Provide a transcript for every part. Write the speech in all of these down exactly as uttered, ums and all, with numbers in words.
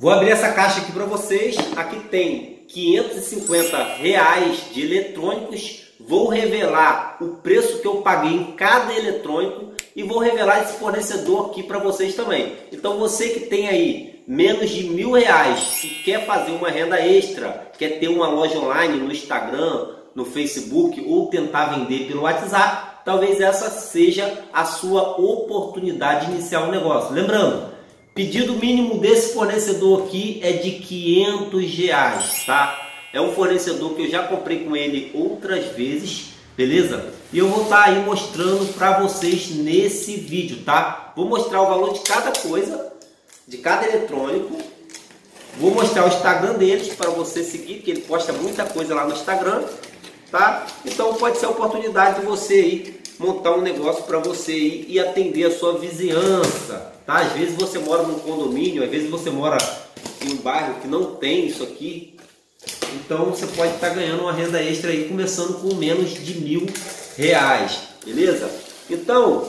Vou abrir essa caixa aqui para vocês. Aqui tem quinhentos e cinquenta reais de eletrônicos. Vou revelar o preço que eu paguei em cada eletrônico e vou revelar esse fornecedor aqui para vocês também. Então você que tem aí menos de mil reais e quer fazer uma renda extra, quer ter uma loja online no Instagram, no Facebook ou tentar vender pelo WhatsApp, talvez essa seja a sua oportunidade de iniciar um negócio. Lembrando, pedido mínimo desse fornecedor aqui é de quinhentos reais, tá? É um fornecedor que eu já comprei com ele outras vezes, beleza? E eu vou estar aí mostrando para vocês nesse vídeo, tá? Vou mostrar o valor de cada coisa, de cada eletrônico. Vou mostrar o Instagram deles para você seguir, porque ele posta muita coisa lá no Instagram, tá? Então pode ser a oportunidade de você aí montar um negócio para você ir e atender a sua vizinhança, tá? Às vezes você mora num condomínio, às vezes você mora em um bairro que não tem isso aqui. Então você pode estar ganhando uma renda extra aí, começando com menos de mil reais, beleza? Então,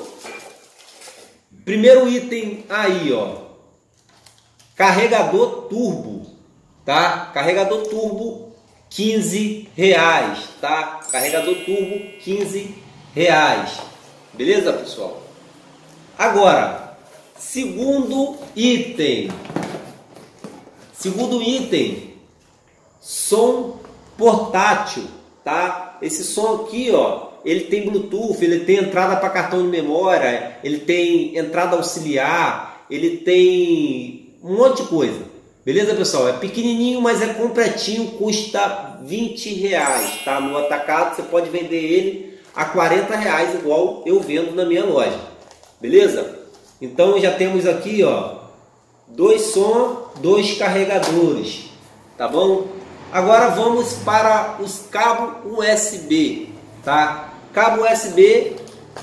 primeiro item aí, ó, carregador turbo, tá? Carregador turbo, quinze reais, tá? Carregador turbo, quinze reais, beleza, pessoal? Agora, segundo item, segundo item, som portátil, tá? Esse som aqui, ó, ele tem Bluetooth, ele tem entrada para cartão de memória, ele tem entrada auxiliar, ele tem um monte de coisa, beleza, pessoal? É pequenininho, mas é completinho, custa vinte reais, tá? No atacado você pode vender ele a quarenta reais, igual eu vendo na minha loja, beleza? Então já temos aqui, ó, dois som, dois carregadores, tá bom? Agora vamos para os cabos U S B, tá? Cabo U S B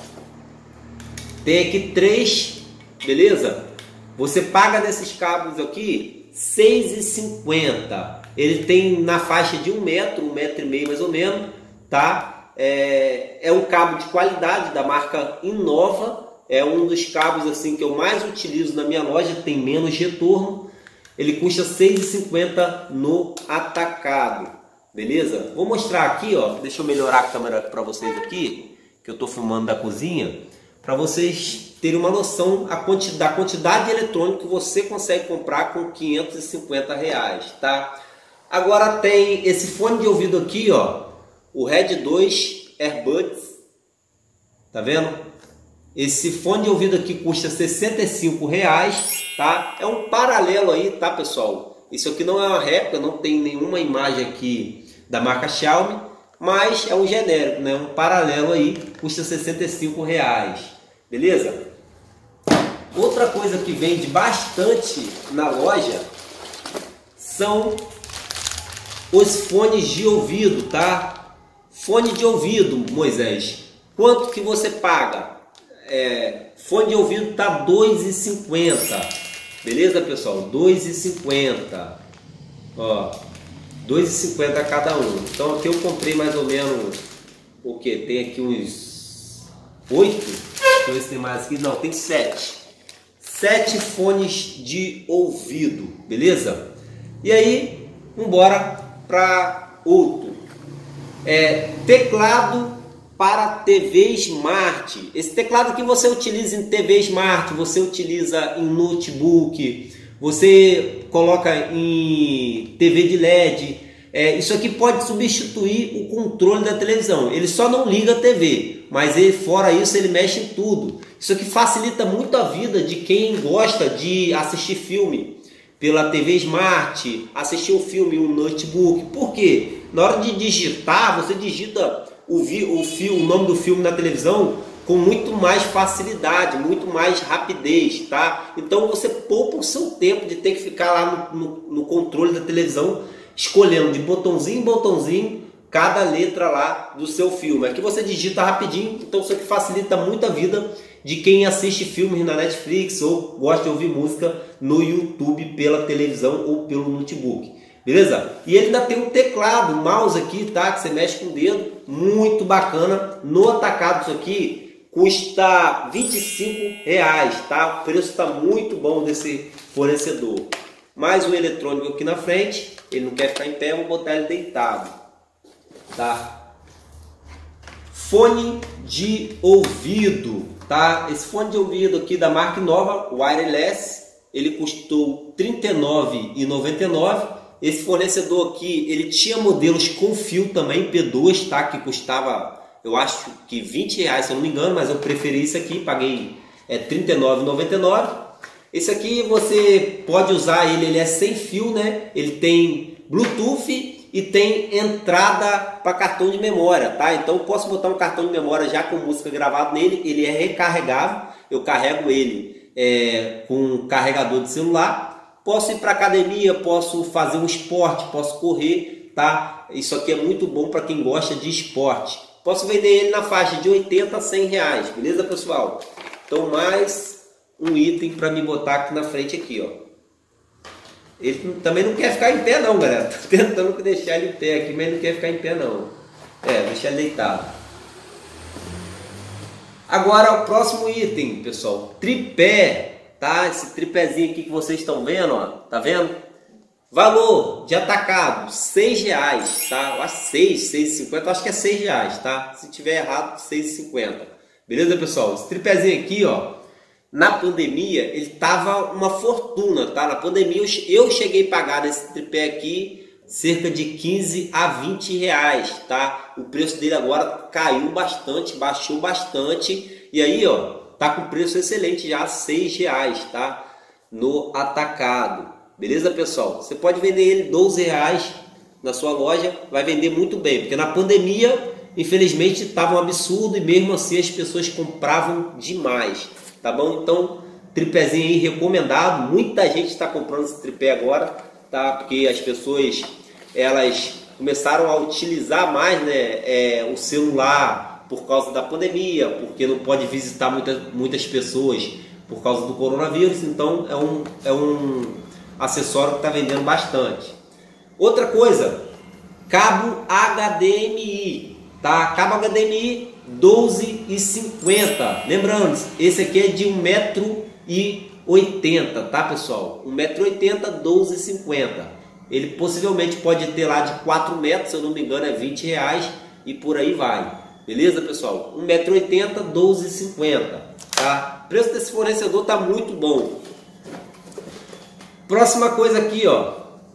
tem aqui três, beleza? Você paga desses cabos aqui seis reais e cinquenta centavos. Ele tem na faixa de um metro, um metro e meio mais ou menos, tá? É, é um cabo de qualidade da marca Innova. É um dos cabos assim que eu mais utilizo na minha loja, tem menos retorno. Ele custa seis reais e cinquenta centavos no atacado, beleza? Vou mostrar aqui, ó. Deixa eu melhorar a câmera para vocês aqui, que eu estou filmando da cozinha, para vocês terem uma noção a quantidade, da quantidade de eletrônico que você consegue comprar com quinhentos e cinquenta reais, tá? Agora tem esse fone de ouvido aqui, ó, o Red dois Airbuds, tá vendo? Esse fone de ouvido aqui custa sessenta e cinco reais, tá? É um paralelo aí, tá, pessoal? Isso aqui não é uma réplica, não tem nenhuma imagem aqui da marca Xiaomi, mas é um genérico, né? Um paralelo aí, custa sessenta e cinco reais, beleza? Outra coisa que vende bastante na loja são os fones de ouvido, tá? Fone de ouvido, Moisés, quanto que você paga? É, fone de ouvido tá dois reais e cinquenta centavos, beleza, pessoal? dois reais e cinquenta centavos, ó, dois reais e cinquenta centavos cada um. Então aqui eu comprei mais ou menos o que? Tem aqui uns oito, deixa eu ver se tem mais aqui, não, tem sete sete fones de ouvido, beleza? E aí, vamos embora para outro, é, teclado para T V Smart. Esse teclado que você utiliza em T V Smart, você utiliza em notebook, você coloca em T V de L E D. É, isso aqui pode substituir o controle da televisão. Ele só não liga a T V, mas ele, fora isso ele mexe em tudo. Isso aqui facilita muito a vida de quem gosta de assistir filme pela T V Smart, assistir um filme em um notebook. Por quê? Na hora de digitar, você digita O, vi, o, fio, o nome do filme na televisão com muito mais facilidade, muito mais rapidez, tá? Então você poupa o seu tempo de ter que ficar lá no, no, no controle da televisão escolhendo de botãozinho em botãozinho cada letra lá do seu filme. Aqui você digita rapidinho, então isso aqui facilita muito a vida de quem assiste filmes na Netflix ou gosta de ouvir música no YouTube pela televisão ou pelo notebook. Beleza? E ele ainda tem um teclado, um mouse aqui, tá? Que você mexe com o dedo, muito bacana. No atacado isso aqui custa vinte e cinco reais, tá? O preço está muito bom desse fornecedor. Mais um eletrônico aqui na frente. Ele não quer ficar em pé, eu vou botar ele deitado, tá? Fone de ouvido, tá? Esse fone de ouvido aqui da marca nova, wireless, ele custou trinta e nove reais e noventa e nove centavos. Esse fornecedor aqui, ele tinha modelos com fio também, P dois, tá? Que custava, eu acho que vinte reais, se eu não me engano, mas eu preferi isso aqui, paguei é, trinta e nove reais e noventa e nove centavos. Esse aqui você pode usar ele, ele é sem fio, né? Ele tem Bluetooth e tem entrada para cartão de memória, tá? Então eu posso botar um cartão de memória já com música gravada nele. Ele é recarregável, eu carrego ele é, com um carregador de celular. Posso ir para academia, posso fazer um esporte, posso correr, tá? Isso aqui é muito bom para quem gosta de esporte. Posso vender ele na faixa de oitenta a cem reais, beleza, pessoal? Então mais um item para me botar aqui na frente aqui, ó. Ele também não quer ficar em pé não, galera. Tô tentando deixar ele em pé aqui, mas ele não quer ficar em pé não. É, deixar ele deitado. Agora o próximo item, pessoal. Tripé, tá? Esse tripézinho aqui que vocês estão vendo, ó. Tá vendo? Valor de atacado, seis reais, tá? Eu acho seis, seis e cinquenta, acho que é seis reais, tá? Se tiver errado, seis e cinquenta. Beleza, pessoal? Esse tripézinho aqui, ó. Na pandemia, ele tava uma fortuna, tá? Na pandemia, eu cheguei a pagar nesse tripé aqui cerca de quinze a vinte reais, tá? O preço dele agora caiu bastante, baixou bastante. E aí, ó, tá com preço excelente já, seis reais, tá? No atacado. Beleza, pessoal? Você pode vender ele doze reais na sua loja, vai vender muito bem. Porque na pandemia, infelizmente, tava um absurdo e mesmo assim as pessoas compravam demais. Tá bom? Então, tripézinho aí recomendado. Muita gente está comprando esse tripé agora, tá? Porque as pessoas, elas começaram a utilizar mais, né, é, o celular por causa da pandemia, porque não pode visitar muitas, muitas pessoas por causa do coronavírus. Então, é um, é um acessório que está vendendo bastante. Outra coisa, cabo H D M I, tá? Cabo H D M I doze e cinquenta. Lembrando, esse aqui é de um metro e oitenta, tá, pessoal? um metro e oitenta, doze e cinquenta. Ele possivelmente pode ter lá de quatro metros, se eu não me engano, é vinte reais e por aí vai. Beleza, pessoal? um metro e oitenta, doze e cinquenta, tá? O preço desse fornecedor tá muito bom. Próxima coisa aqui, ó.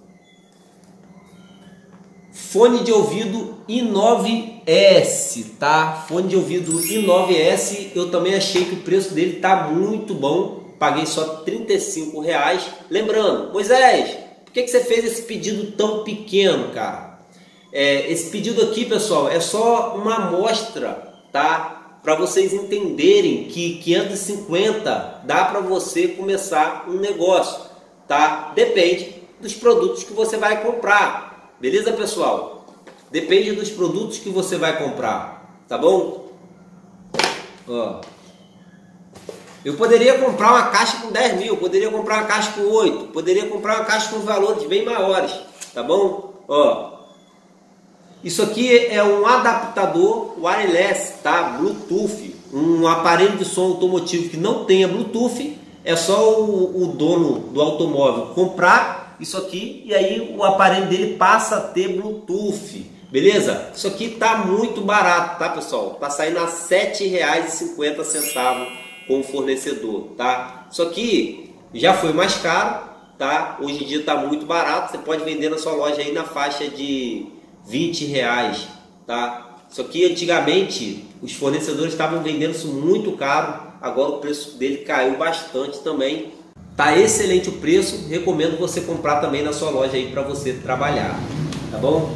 Fone de ouvido i nove S, tá? Fone de ouvido i nove S, eu também achei que o preço dele tá muito bom. Paguei só trinta e cinco reais. Lembrando, Moisés, por que que você fez esse pedido tão pequeno, cara? É, esse pedido aqui, pessoal, é só uma amostra, tá? Para vocês entenderem que quinhentos e cinquenta dá para você começar um negócio, tá? Depende dos produtos que você vai comprar. Beleza, pessoal? Depende dos produtos que você vai comprar, tá bom? Ó, eu poderia comprar uma caixa com dez mil, poderia comprar uma caixa com oito, poderia comprar uma caixa com valores bem maiores, tá bom? Ó, isso aqui é um adaptador wireless, tá? Bluetooth, um aparelho de som automotivo que não tenha Bluetooth, é só o, o dono do automóvel comprar isso aqui e aí o aparelho dele passa a ter Bluetooth, beleza? Isso aqui tá muito barato, tá, pessoal? Tá saindo a sete reais e cinquenta centavos com o fornecedor, tá? Isso aqui já foi mais caro, tá? Hoje em dia tá muito barato, você pode vender na sua loja aí na faixa de vinte reais, tá? Isso aqui antigamente os fornecedores estavam vendendo isso muito caro, agora o preço dele caiu bastante também. Tá excelente o preço, recomendo você comprar também na sua loja aí para você trabalhar, tá bom?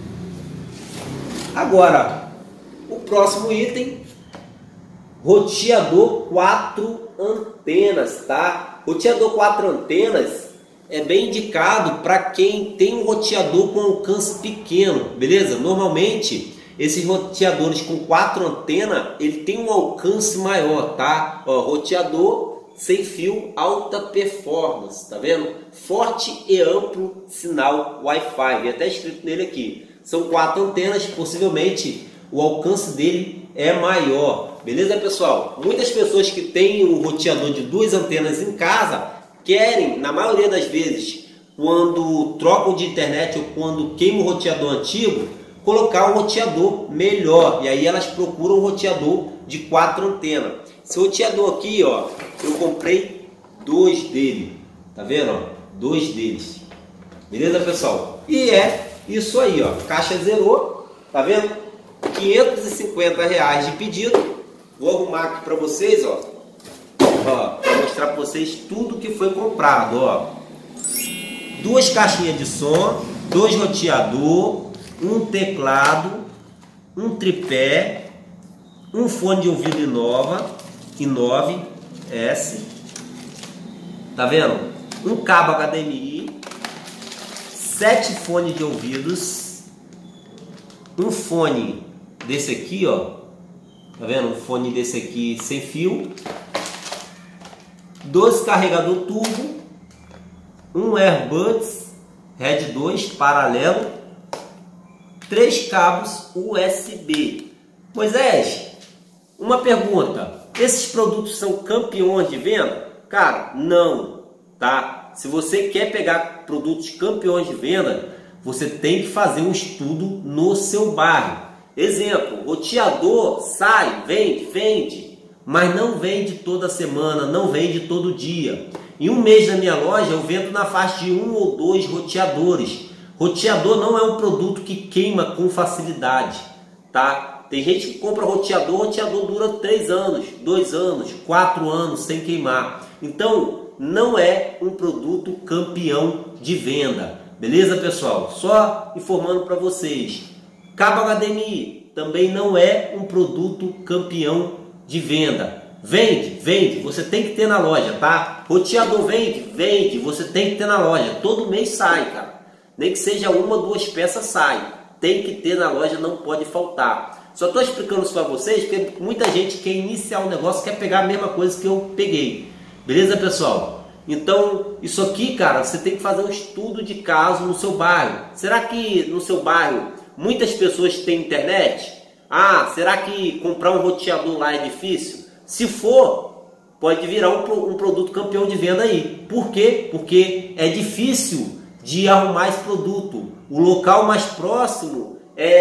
Agora, o próximo item, roteador quatro antenas, tá? Roteador quatro antenas é bem indicado para quem tem um roteador com alcance pequeno, beleza? Normalmente, esses roteadores com quatro antenas, ele tem um alcance maior, tá? Ó, roteador sem fio, alta performance, tá vendo? Forte e amplo sinal Wi-Fi, vem até escrito nele aqui. São quatro antenas, possivelmente o alcance dele é maior, beleza, pessoal? Muitas pessoas que têm um roteador de duas antenas em casa querem, na maioria das vezes, quando trocam de internet ou quando queima o roteador antigo, colocar um roteador melhor. E aí elas procuram um roteador de quatro antenas. Esse roteador aqui, ó, eu comprei dois dele. Tá vendo? Ó? Dois deles. Beleza, pessoal? E é isso aí, ó. Caixa zerou. Tá vendo? quinhentos e cinquenta reais de pedido. Vou arrumar aqui para vocês, ó. Ó, para mostrar para vocês tudo que foi comprado, ó. Duas caixinhas de som, dois roteador, um teclado, um tripé, um fone de ouvido Innova, Innove S, tá vendo? Um cabo H D M I, sete fones de ouvidos, um fone desse aqui, ó, tá vendo? Um fone desse aqui sem fio, dois carregador turbo, um AirBuds Red dois paralelo, três cabos U S B. Moisés, uma pergunta: esses produtos são campeões de venda? Cara, não, tá? Se você quer pegar produtos campeões de venda, você tem que fazer um estudo no seu bairro. Exemplo, roteador sai, vende, vende, mas não vende toda semana, não vende todo dia. Em um mês na minha loja eu vendo na faixa de um ou dois roteadores. Roteador não é um produto que queima com facilidade, tá? Tem gente que compra roteador, roteador dura três anos, dois anos, quatro anos sem queimar. Então não é um produto campeão de venda, beleza, pessoal? Só informando para vocês. Cabo H D M I também não é um produto campeão de venda. Vende, vende, você tem que ter na loja, tá? Roteador vende, vende, você tem que ter na loja. Todo mês sai, cara. Nem que seja uma, duas peças sai. Tem que ter na loja, não pode faltar. Só estou explicando isso para vocês porque muita gente quer iniciar um negócio, quer pegar a mesma coisa que eu peguei. Beleza, pessoal? Então, isso aqui, cara, você tem que fazer um estudo de caso no seu bairro. Será que no seu bairro muitas pessoas têm internet? Ah, será que comprar um roteador lá é difícil? Se for, pode virar um, um produto campeão de venda aí. Por quê? Porque é difícil de arrumar esse produto. O local mais próximo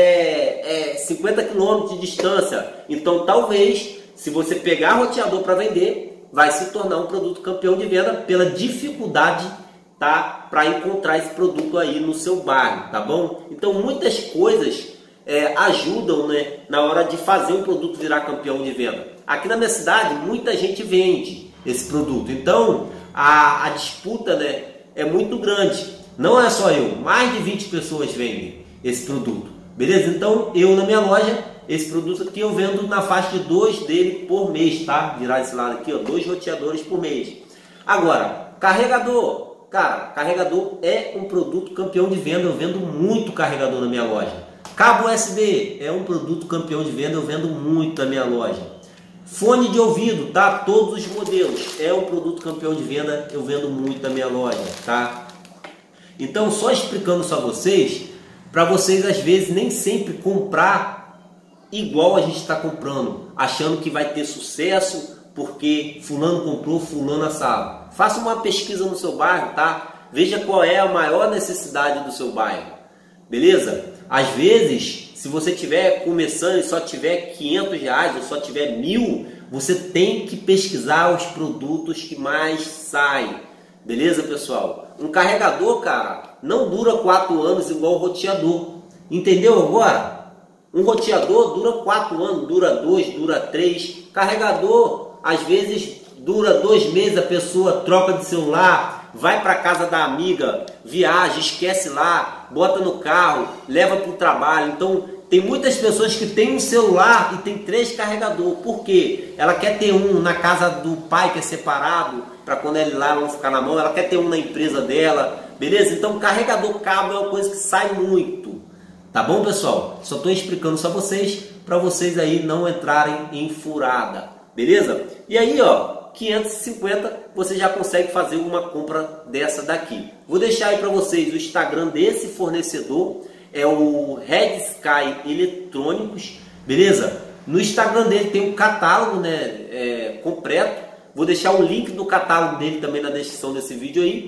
é, é cinquenta quilômetros de distância. Então, talvez, se você pegar roteador para vender, vai se tornar um produto campeão de venda pela dificuldade, tá, para encontrar esse produto aí no seu bairro, tá bom? Então, muitas coisas é, ajudam, né, na hora de fazer um produto virar campeão de venda. Aqui na minha cidade, muita gente vende esse produto. Então, a, a disputa, né, é muito grande. Não é só eu, mais de vinte pessoas vendem esse produto. Beleza? Então, eu na minha loja, esse produto aqui eu vendo na faixa de dois dele por mês, tá? Virar esse lado aqui, ó, dois roteadores por mês. Agora, carregador. Cara, carregador é um produto campeão de venda. Eu vendo muito carregador na minha loja. Cabo U S B é um produto campeão de venda. Eu vendo muito na minha loja. Fone de ouvido, tá? Todos os modelos. É um produto campeão de venda. Eu vendo muito na minha loja, tá? Então, só explicando só vocês, para vocês às vezes nem sempre comprar igual a gente está comprando, achando que vai ter sucesso porque fulano comprou, fulano assado. Faça uma pesquisa no seu bairro, tá? Veja qual é a maior necessidade do seu bairro, beleza? Às vezes, se você estiver começando e só tiver quinhentos reais ou só tiver mil, você tem que pesquisar os produtos que mais saem. Beleza, pessoal? Um carregador, cara, não dura quatro anos igual o roteador. Entendeu agora? Um roteador dura quatro anos, dura dois, dura três. Carregador, às vezes, dura dois meses, a pessoa troca de celular, vai para casa da amiga, viaja, esquece lá, bota no carro, leva para o trabalho. Então, tem muitas pessoas que têm um celular e tem três carregadores. Por quê? Ela quer ter um na casa do pai, que é separado, para quando ele lá não ficar na mão. Ela quer ter um na empresa dela, beleza? Então, carregador cabo é uma coisa que sai muito. Tá bom, pessoal? Só estou explicando só vocês, para vocês aí não entrarem em furada, beleza? E aí, ó, quinhentos e cinquenta, você já consegue fazer uma compra dessa daqui. Vou deixar aí para vocês o Instagram desse fornecedor, é o Red Sky Eletrônicos, beleza? No Instagram dele tem um catálogo, né, é, completo. Vou deixar o link do catálogo dele também na descrição desse vídeo aí.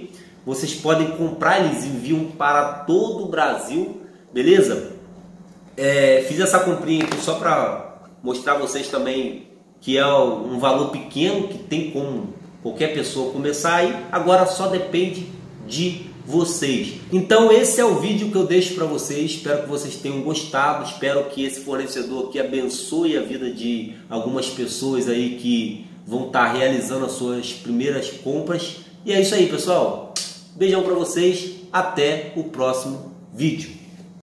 vocês podem comprar, eles enviam para todo o Brasil, beleza? É, fiz essa comprinha aqui só para mostrar a vocês também que é um valor pequeno, que tem como qualquer pessoa começar aí, agora só depende de vocês. Então esse é o vídeo que eu deixo para vocês, espero que vocês tenham gostado, espero que esse fornecedor aqui abençoe a vida de algumas pessoas aí que vão estar realizando as suas primeiras compras. E é isso aí, pessoal, beijão para vocês, até o próximo vídeo.